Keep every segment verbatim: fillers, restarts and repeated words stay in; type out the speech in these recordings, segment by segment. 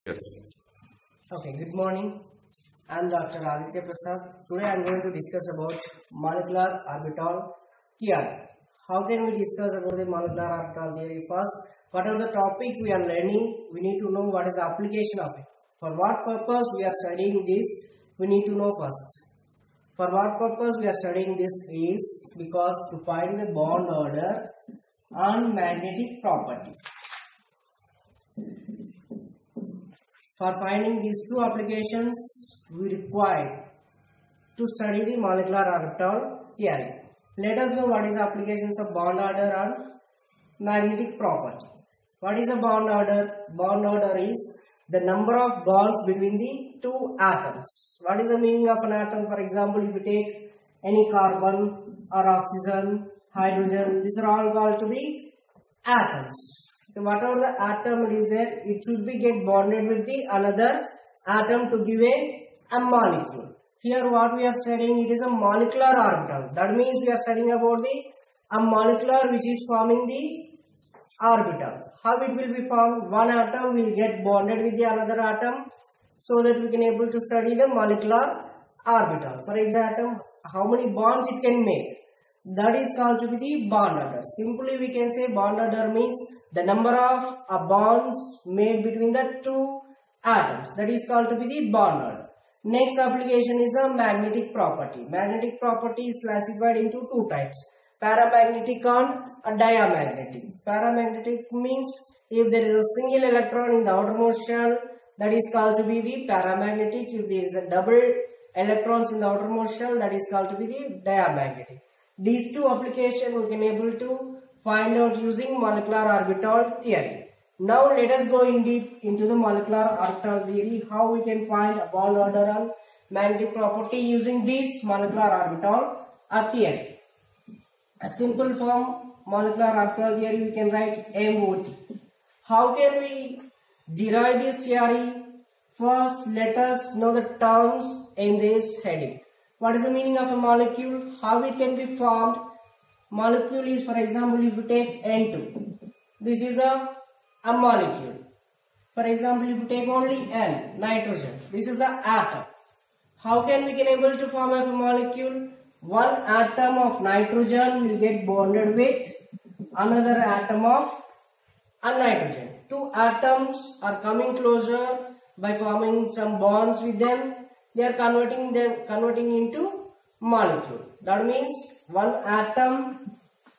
Yes. Okay, good morning. I am Doctor Aditya Prasad. Today I am going to discuss about molecular orbital theory. How can we discuss about the molecular orbital theory? First, what are the topic we are learning? We need to know what is the application of it. For what purpose we are studying this? We need to know first. For what purpose we are studying this is because to find the bond order and magnetic property. For finding these two applications, we require to study the molecular orbital theory. Let us know what is the applications of bond order and magnetic property. What is the bond order? Bond order is the number of bonds between the two atoms. What is the meaning of an atom? For example, if you take any carbon or oxygen, hydrogen, these are all called to be atoms. So whatever the atom is there, it should be get bonded with the another atom to give a, a molecule. Here what we are studying, it is a molecular orbital. That means we are studying about the a molecular which is forming the orbital. How it will be formed? One atom will get bonded with the another atom so that we can able to study the molecular orbital. For example, how many bonds it can make? That is called to be the bond order. Simply we can say bond order means the number of uh, bonds made between the two atoms. That is called to be the bond order. Next application is a magnetic property. Magnetic property is classified into two types. Paramagnetic and a diamagnetic. Paramagnetic means if there is a single electron in the outermost shell, that is called to be the paramagnetic. If there is a double electrons in the outermost shell, that is called to be the diamagnetic. These two applications we can able to find out using molecular orbital theory. Now let us go in deep into the molecular orbital theory, how we can find a bond order and magnetic property using this molecular orbital theory. A simple form molecular orbital theory we can write M O T. How can we derive this theory? First, let us know the terms in this heading. What is the meaning of a molecule? How it can be formed? Molecule is, for example, if you take N two, this is a, a molecule. For example, if you take only N, nitrogen, this is the atom. How can we can able to form a molecule? One atom of nitrogen will get bonded with another atom of a nitrogen. Two atoms are coming closer by forming some bonds with them. They are converting them converting into molecule. That means one atom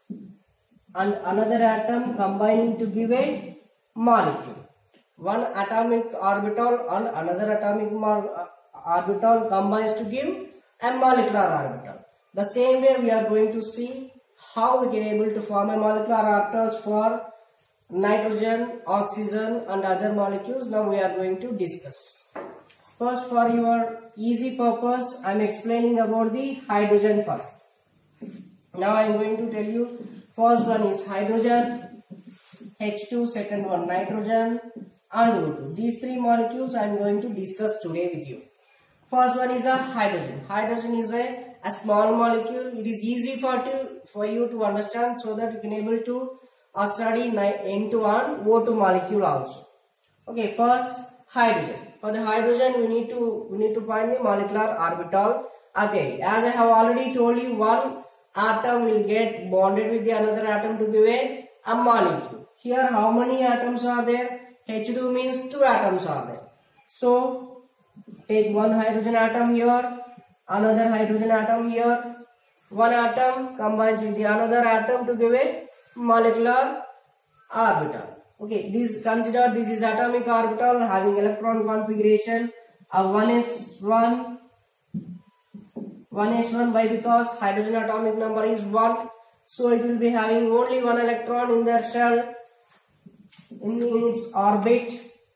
and another atom combining to give a molecule. One atomic orbital and another atomic orbital combines to give a molecular orbital. The same way we are going to see how we can able to form a molecular orbitals for nitrogen, oxygen and other molecules. Now we are going to discuss. First, for your easy purpose, I am explaining about the hydrogen first. Now I am going to tell you, first one is hydrogen, H two, second one nitrogen and O two. These three molecules I am going to discuss today with you. First one is a hydrogen. Hydrogen is a, a small molecule. It is easy for, to, for you to understand so that you can able to uh, study N two and O two molecule also. Okay, first hydrogen. For the hydrogen, we need to we need to find the molecular orbital theory. As I have already told you, one atom will get bonded with the another atom to give a, a molecule. Here, how many atoms are there? H two means two atoms are there. So, take one hydrogen atom here, another hydrogen atom here. One atom combines with the another atom to give a molecular orbital. Okay, this consider this is atomic orbital having electron configuration of one s one, one s one. Why? Because hydrogen atomic number is one, so it will be having only one electron in their shell in its orbit.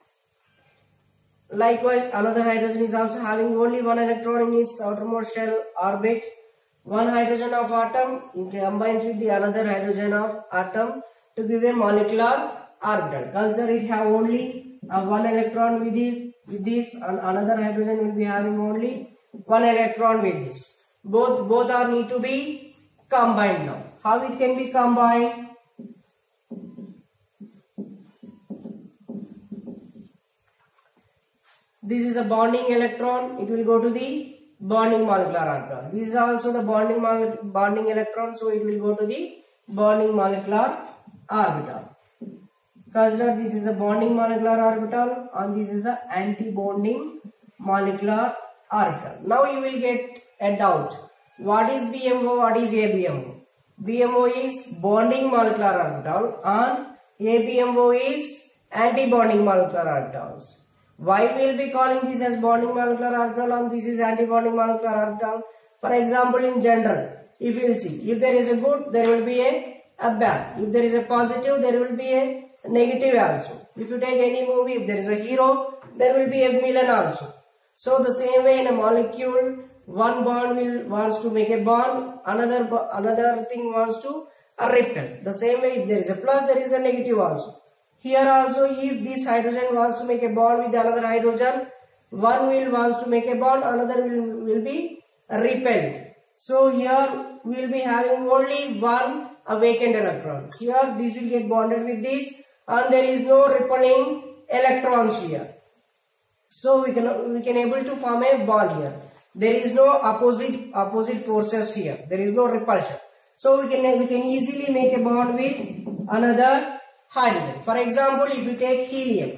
Likewise, another hydrogen is also having only one electron in its outermost shell orbit. One hydrogen of atom combines with the another hydrogen of atom to give a molecular orbital. Consider it have only uh, one electron with this, with this and another hydrogen will be having only one electron with this. Both both are need to be combined now. How it can be combined? This is a bonding electron. It will go to the bonding molecular orbital. This is also the bonding bonding electron. So it will go to the bonding molecular orbital. Consider this is a bonding molecular orbital and this is a anti-bonding molecular orbital. Now you will get a doubt. What is B M O? What is A B M O? B M O is bonding molecular orbital and A B M O is anti-bonding molecular orbitals. Why we will be calling this as bonding molecular orbital and this is anti-bonding molecular orbital? For example, in general, if you will see, if there is a good, there will be a, a bad. If there is a positive, there will be a negative also. If you take any movie, if there is a hero, there will be a villain also. So the same way in a molecule, one bond will wants to make a bond, another another thing wants to a repel. The same way, if there is a plus, there is a negative also. Here also, if this hydrogen wants to make a bond with another hydrogen, one will wants to make a bond, another will, will be repelled. So here we will be having only one a vacant electron. Here this will get bonded with this and there is no repelling electrons here. So we can we can able to form a bond here. There is no opposite opposite forces here. There is no repulsion. So we can we can easily make a bond with another hydrogen. For example, if you take helium,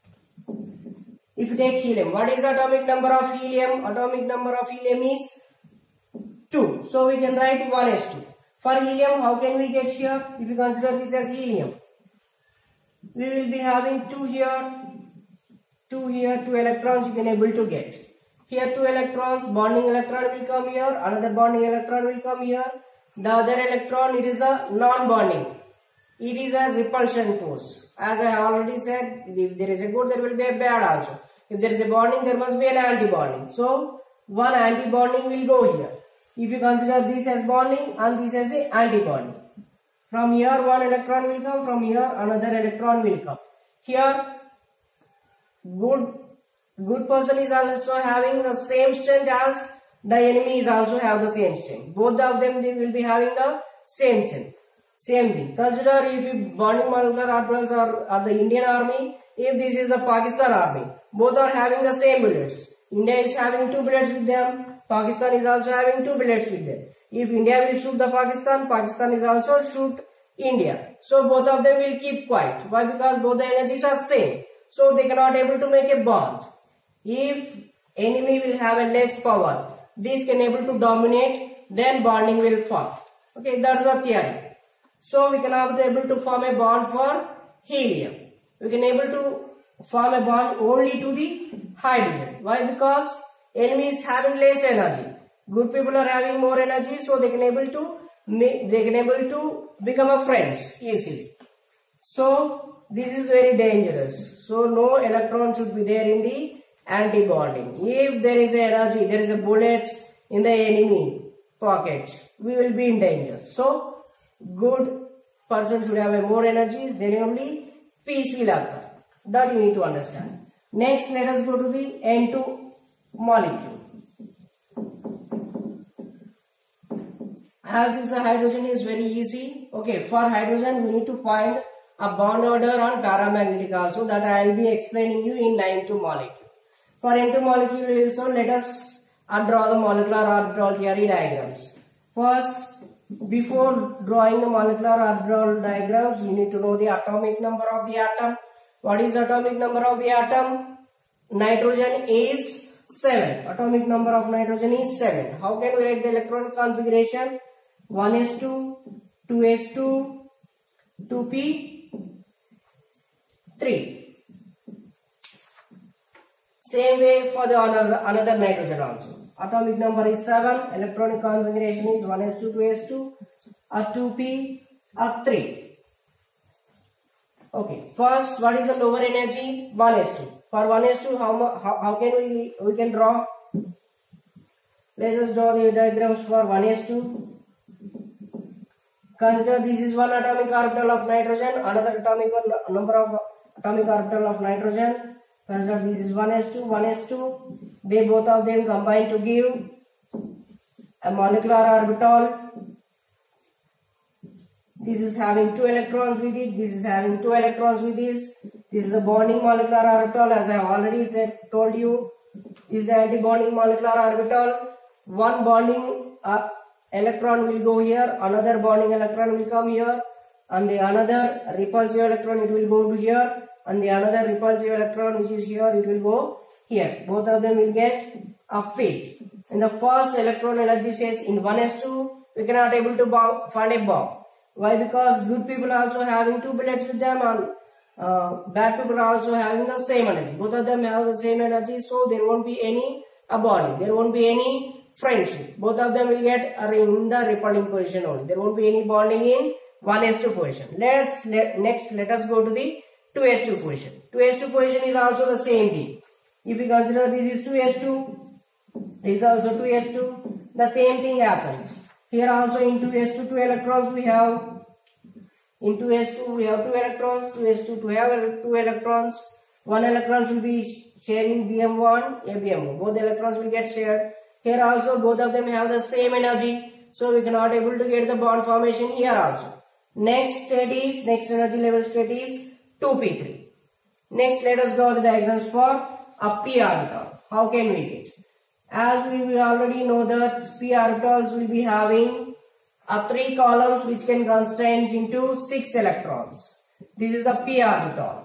if you take helium, what is the atomic number of helium? Atomic number of helium is two. So we can write one s two. For helium, how can we get here? If you consider this as helium, we will be having two here, two here, two electrons you can able to get. Here two electrons, bonding electron will come here, another bonding electron will come here. The other electron, it is a non-bonding. It is a repulsion force. As I already said, if there is a good, there will be a bad also. If there is a bonding, there must be an anti-bonding. So, one anti-bonding will go here. If you consider this as bonding and this as a anti-bonding. From here, one electron will come. From here, another electron will come. Here, good, good person is also having the same strength as the enemy is also have the same strength. Both of them, they will be having the same strength. Same thing. Consider if you bonding molecular orbitals are, are the Indian army, if this is a Pakistan army, both are having the same bullets. India is having two bullets with them, Pakistan is also having two bullets with them. If India will shoot the Pakistan, Pakistan is also shoot India. So both of them will keep quiet. Why? Because both the energies are same. So they cannot able to make a bond. If enemy will have a less power, this can able to dominate, then bonding will form. Okay, that's the theory. So we cannot be able to form a bond for helium. We can able to form a bond only to the hydrogen. Why? Because enemy is having less energy. Good people are having more energy, so they can able to make, they can able to become a friends easily. So this is very dangerous. So no electron should be there in the anti-bonding. If there is a energy, there is a bullets in the enemy pocket, we will be in danger. So good person should have a more energy, then only peace will occur. That you need to understand. Next, let us go to the N two molecule. As this hydrogen is very easy. Okay, for hydrogen we need to find a bond order on paramagnetic also, that I will be explaining you in N two molecule. For N two molecule also, let us uh, draw the molecular orbital theory diagrams. First, before drawing the molecular orbital diagrams, you need to know the atomic number of the atom. What is atomic number of the atom? Nitrogen is seven. Atomic number of nitrogen is seven. How can we write the electron configuration? one s two, two s two, two p three. Same way for the another, another nitrogen also. Atomic number is seven, electronic configuration is one s two, two s two, a two p, a three. Okay, first what is the lower energy? one s two. For one s two, how, how, how can we, we can draw? Let us draw the diagrams for one s two. Consider this is one atomic orbital of nitrogen, another atomic number of atomic orbital of nitrogen. Consider this is one s two, one s two. They both of them combine to give a molecular orbital This is having two electrons with it. This is having two electrons with this. This is a bonding molecular orbital, as I have already said, told you. This is the anti-bonding molecular orbital. One bonding uh, electron will go here, another bonding electron will come here, and the another repulsive electron it will go to here, and the another repulsive electron which is here it will go here. Both of them will get a field. In the first electron energy says in one s two, we cannot able to bomb, find a bomb. Why? Because good people are also having two bullets with them, and uh, bad people are also having the same energy. Both of them have the same energy, so there won't be any a bonding. There won't be any friendship. Both of them will get are in the repelling position only. There won't be any bonding in one s two position. Let's let, next let us go to the two s two position. two s two position is also the same thing. If we consider this is two s two, this is also two s two. The same thing happens. Here also in two s two, two electrons we have. In two s two we have two electrons. two s two to have two electrons. One electrons will be sharing B M one, A B M one. Both electrons will get shared. Here also both of them have the same energy, so we cannot able to get the bond formation here also. Next state is, next energy level state is two p three. Next let us draw the diagrams for a p orbital. How can we get? As we, we already know that p orbitals will be having a three columns which can contain into six electrons. This is the p orbital.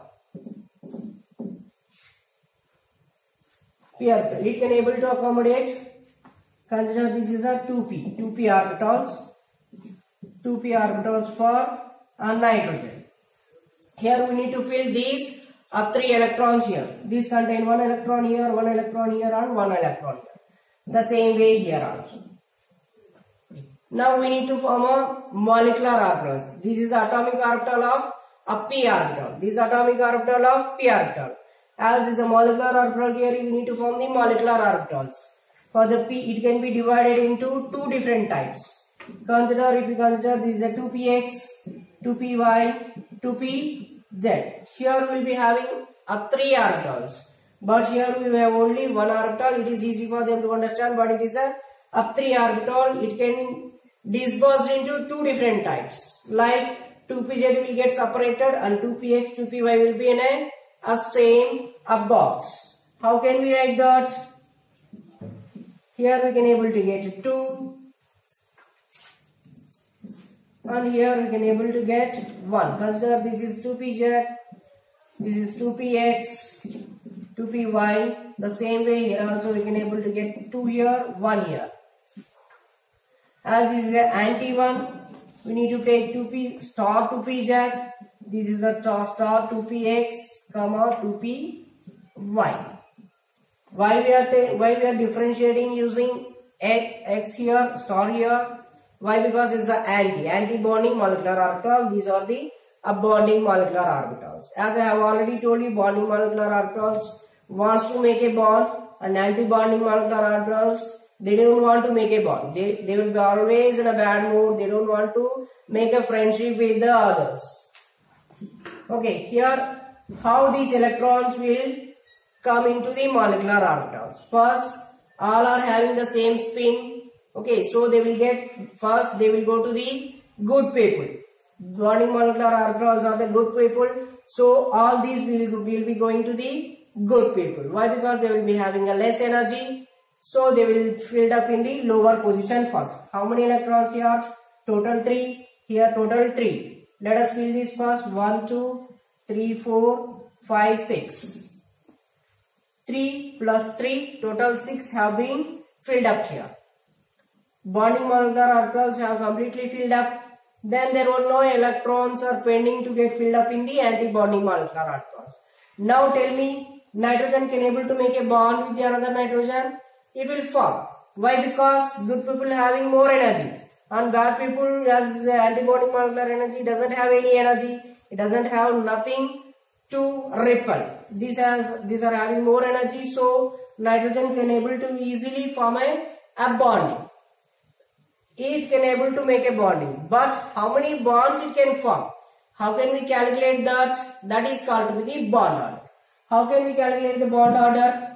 P orbital. It can able to accommodate. Consider this is a two p. two p orbitals. two p orbitals for a nitrogen. Here we need to fill these uh, three electrons here. These contain one electron here, one electron here, and one electron here. The same way here also. Now we need to form a molecular orbital. This is atomic orbital of a p orbital. This is atomic orbital of p orbital. As is a molecular orbital theory, we need to form the molecular orbitals. For the p, it can be divided into two different types. Consider, if you consider this is a two p x, two p y, two p z. Here we will be having a three orbitals. But here we have only one orbital. It is easy for them to understand, but it is a, a three orbital. It can disperse into two different types. Like two p z will get separated and two p x, two p y will be in a, a same a box. How can we write that? Here we can able to get two. And here we can able to get one. Consider this is two p z, this is two p x, two p y. The same way here also we can able to get two here, one here. As this is the anti one, we need to take two p star two p z. This is the star two p x, comma two p y. Why we are why we are differentiating using x, x here, star here? Why? Because it's the anti, anti-bonding molecular orbital. These are the uh, bonding molecular orbitals. As I have already told you, bonding molecular orbitals wants to make a bond, and anti-bonding molecular orbitals, they don't want to make a bond. They, they will be always in a bad mood. They don't want to make a friendship with the others. Okay, here how these electrons will come into the molecular orbitals. First, all are having the same spin. Okay, so they will get, first they will go to the good people. Bonding molecular orbitals are the good people. So all these will, will be going to the good people. Why? Because they will be having a less energy. So they will filled up in the lower position first. How many electrons here? Total three. Here total three. Let us fill this first. one, two, three, four, five, six. three plus three, total six have been filled up here. Bonding molecular orbitals have completely filled up. Then there were no electrons are pending to get filled up in the anti-bonding molecular orbitals. Now tell me, nitrogen can able to make a bond with the another nitrogen? It will form. Why? Because good people having more energy, and bad people, as the anti-bonding molecular energy doesn't have any energy. It doesn't have nothing to repel. These has these are having more energy, so nitrogen can able to easily form a, a bonding. It can able to make a bonding, but how many bonds it can form? How can we calculate that? That is called to be the bond order. How can we calculate the bond order?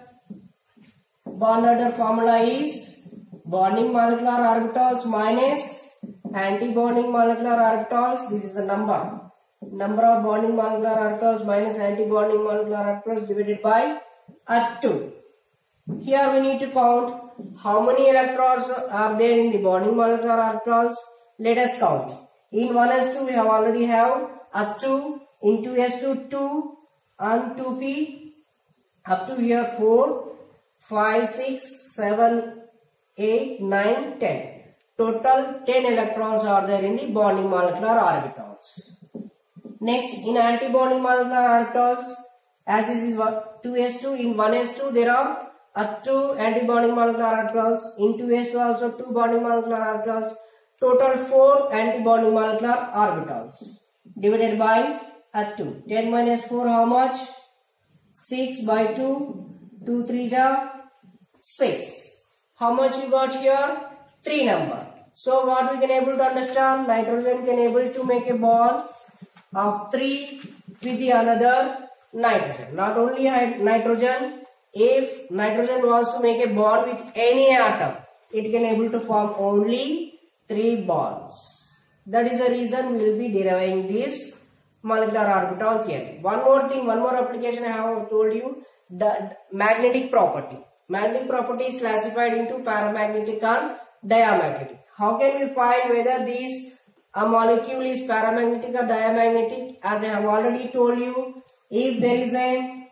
Bond order formula is bonding molecular orbitals minus Anti-bonding molecular orbitals, this is a number. Number of bonding molecular orbitals minus anti-bonding molecular orbitals divided by R two. Here we need to count how many electrons are there in the bonding molecular orbitals. Let us count. In one s two we have already have R two, in two s two two and two p, up to here four, five, six, seven, eight, nine, ten. Total ten electrons are there in the bonding molecular orbitals. Next, in anti-bonding molecular orbitals, as this is what two s two, in one s two there are uh, two anti-bonding molecular orbitals, in two s two also two bonding molecular orbitals, total four anti-bonding molecular orbitals divided by uh, two. ten minus four how much? six by two, two threes are six. How much you got here? three number. So what we can able to understand, nitrogen can able to make a bond of three with the another nitrogen. Not only nitrogen, if nitrogen wants to make a bond with any atom, it can able to form only three bonds. That is the reason we will be deriving this molecular orbital theory. One more thing, one more application I have told you, the magnetic property. Magnetic property is classified into paramagnetic and diamagnetic. How can we find whether this a molecule is paramagnetic or diamagnetic? As I have already told you, if there is a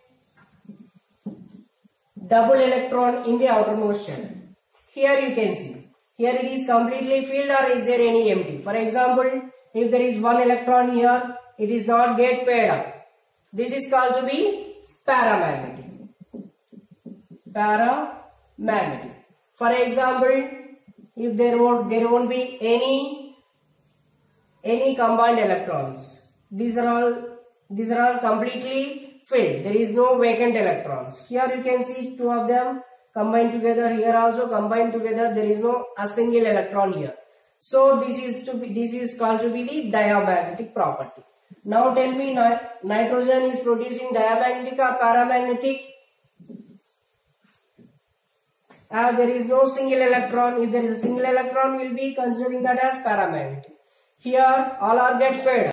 double electron in the outermost shell, here you can see, here it is completely filled or is there any empty? For example, if there is one electron here, it is not get paired up. This is called to be paramagnetic. Paramagnetic. For example, if there won't there won't be any any combined electrons, these are all these are all completely filled. There is no vacant electrons. Here you can see two of them combined together. Here also combined together. There is no a single electron here. So this is to be this is called to be the diamagnetic property. Now tell me, ni nitrogen is producing diamagnetic or paramagnetic? As there is no single electron, if there is a single electron, we will be considering that as paramagnetic. Here all are get paired.